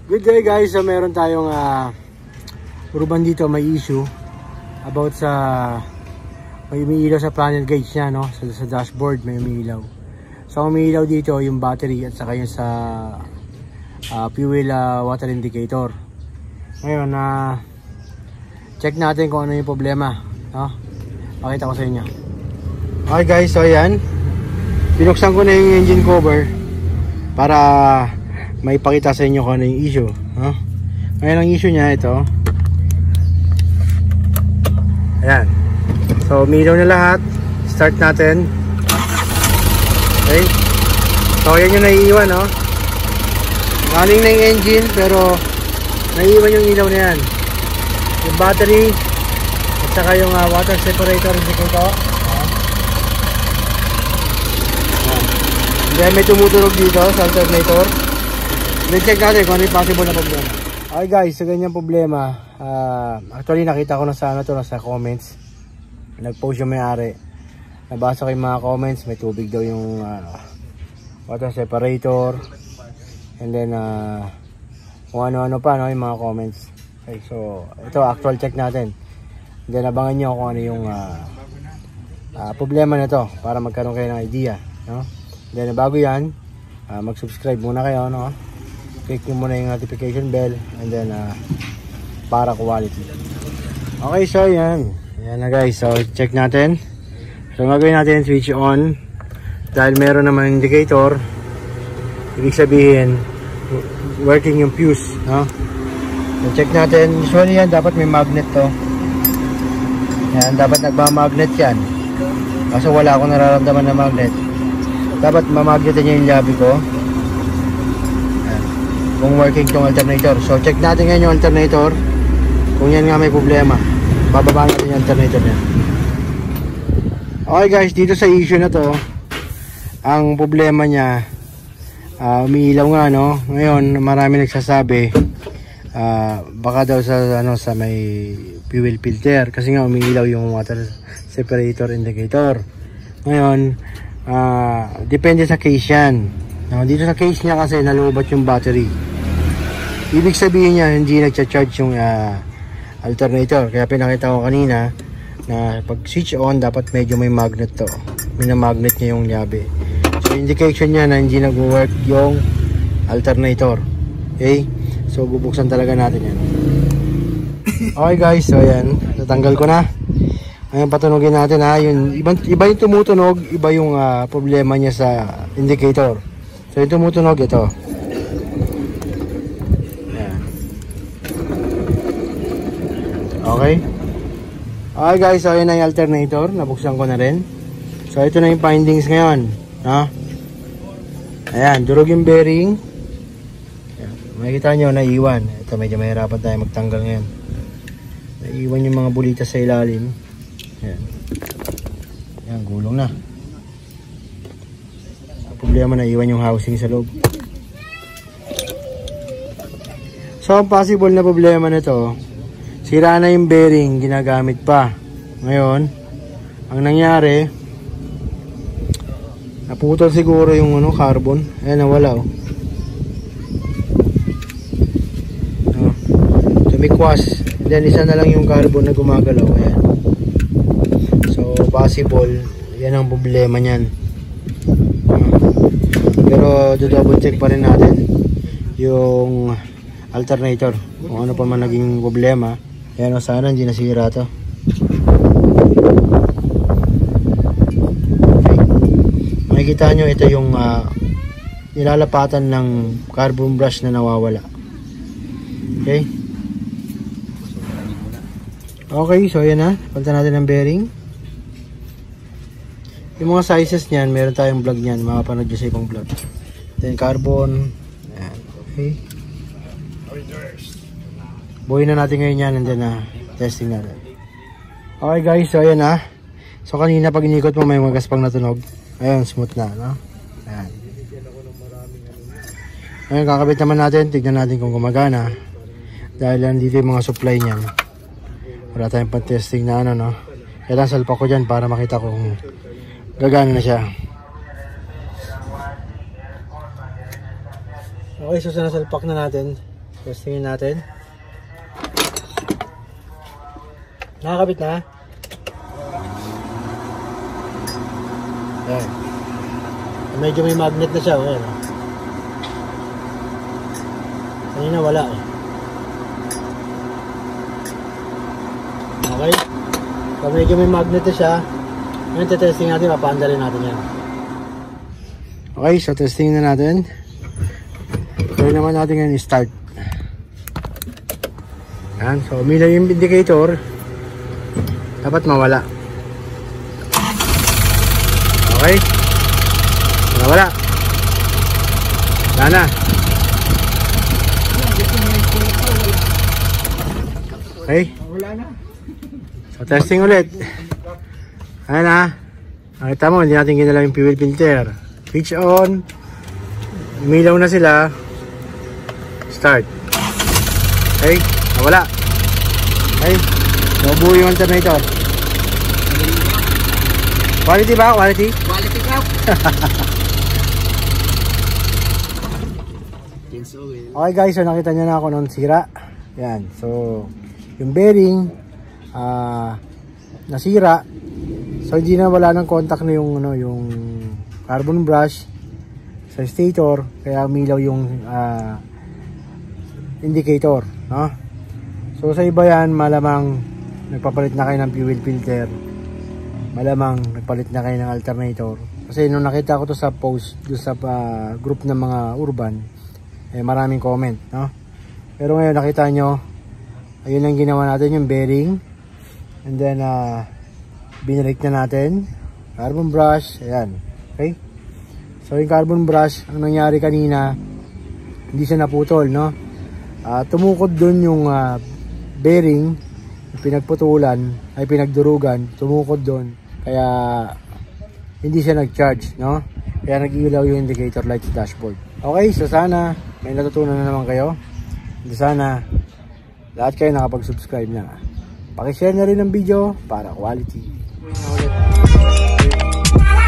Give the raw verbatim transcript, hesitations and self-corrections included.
Good day guys, so meron tayong uh, urban dito, may issue about sa may umiilaw sa panel gauge niya, no? Sa, sa dashboard may umiilaw. So umiilaw dito yung battery at saka yung sa uh, fuel uh, water indicator. Ngayon na uh, check natin kung ano yung problema, no? Pakita ko sa inyo. Okay guys, so ayan, binuksan ko na yung engine cover para may pakita sa inyo kung ano yung issue, huh? Ngayon ang issue niya ito. Ayan. So umilaw na lahat. Start natin. Okay. So ayan yung naiiwan, no? Running na yung engine pero naiiwan yung ilaw na yan. Yung battery at saka yung uh, water separator indicator. Then may tumutunog dito sa alternator. I-check natin kung ano yung possible na problema. Okay guys, so ganyan problema. Uh, actually nakita ko na sa ano to, nasa comments. Nag-post yung may-ari. Nabasa ko yung mga comments. May tubig daw yung uh, water separator. And then uh, kung ano-ano pa, no, yung mga comments. Okay, so ito actual check natin. And then abangan nyo kung ano yung uh, uh, problema na to para magkaroon kayo ng idea, no? And then bago yan, uh, mag-subscribe muna kayo, no? Click nyo muna yung notification bell and then uh, para quality. Okay, so yan yan na guys, so check natin. So gagawin natin switch on dahil meron naman indicator, ibig sabihin working yung fuse, no? So check natin, usually yan dapat may magnet to, yan dapat nagmamagnet yan, kaso wala akong nararamdaman na magnet. Dapat mamagnetin niya yung labi ko kung working tong alternator. So check natin ngayon yung alternator. Kung yan nga may problema, bababa natin yung alternator niya. Okay guys, dito sa issue na to, ang problema niya uh, umiilaw nga, no? Ngayon marami nagsasabi uh, baka daw sa ano sa may fuel filter kasi nga umiilaw yung water separator indicator. Ngayon uh, depende sa case yan, no? Dito sa case niya kasi nalubat yung battery. Ibig sabihin niya hindi nagcha-charge yung uh, alternator. Kaya pinakita ko kanina na pag switch on dapat medyo may magnet to. Minamagnet niya yung llabe. So indication niya na hindi nag-work yung alternator. Okay? So bubuksan talaga natin yan. Okay guys, so ayan, natanggal ko na. Ngayon patunogin natin ha. Yung, iba, iba yung tumutunog, iba yung uh, problema niya sa indicator. So yung tumutunog ito. Okay. Okay guys, so yun na yung alternator. Nabuksan ko na rin. So ito na yung findings ngayon, ha? Ayan, durog yung bearing. Ayan, makikita nyo, naiwan. Ito medyo mahirapan tayo magtanggal ngayon. Naiwan yung mga bulita sa ilalim. Ayan. Ayan, gulong na. Ang problema, naiwan yung housing sa loob. So ang possible na problema nito, sira na yung bearing, ginagamit pa. Ngayon, ang nangyari, naputol siguro yung ano, carbon. Ayan, nawala oh. Oh, tumikwas. Then isa na lang yung carbon na gumagalaw. Ayan. So possible, yan ang problema niyan. Oh. Pero double check pa rin natin yung alternator kung ano pa man naging problema. Ayan o, sana hindi nasira to. Okay. Makikita nyo ito yung uh, nilalapatan ng carbon brush na nawawala. Okay. Okay, so ayan na, palitan natin ng bearing. Yung mga sizes niyan, meron tayong vlog niyan, makapanood nyo sa ibang vlog. Then carbon. Ayan. Okay. Buuin na natin ngayon yan and then uh, testing natin. Okay guys, so ayan na. So kanina pag inikot mo may magas pang natunog. Ayan, smooth na, no? Ayan. Ngayon kakabit naman natin, tignan natin kung gumagana. Dahil nandito yung mga supply niyan. Wala tayong pan-testing na ano, no? Kailangan salpa ko dyan para makita kung gagana na siya. Okay, so sinasalpak na natin. Testingin natin. Nakakabit na. Ayan. Medyo may magnet na siya. Ayan. Kanina wala eh. Okay. So medyo may magnet na siya. Ngayon testing natin. Papaandalin natin yan. Okay. So testing na natin. So naman natin ngayon start. Ayan. So umilaw yung indicator. Dapat mawala. Okay. Nawala. Wala na. Okay. So testing ulit. Ayan na. Nakita mo, hindi natin ginalaw yung fuel filter. Switch on. Umilaw na sila. Start. Okay. Nawala. Okay. Nabuo yung alternator. Quality ba? Quality? Quality ka. Okay guys, so nakita nyo na ako nung sira. Yan. So, yung bearing uh, nasira. So, hindi na wala ng contact na yung, ano, yung carbon brush sa stator. Kaya umilaw yung uh, indicator. No? So, sa iba yan, malamang nagpapalit na kayo ng fuel filter. Malamang nagpalit na kayo ng alternator. Kasi nung nakita ko to sa post doon sa uh, group ng mga urban, eh maraming comment, no? Pero ngayon nakita nyo, ayun lang ginawa natin, yung bearing. And then uh, binalik na natin carbon brush, ayan. Okay? So yung carbon brush, ang nangyari kanina, hindi siya naputol, no? Uh, tumukod dun yung uh, bearing, yung pinagputulan, ay pinagdurugan, tumukod dun. Kaya hindi siya nag-charge, no? Kaya nag-ilaw yung indicator light sa dashboard. Okay, so sana may natutunan na naman kayo. And sana lahat kayo nakapag-subscribe na. Paki-share na rin ang video para quality.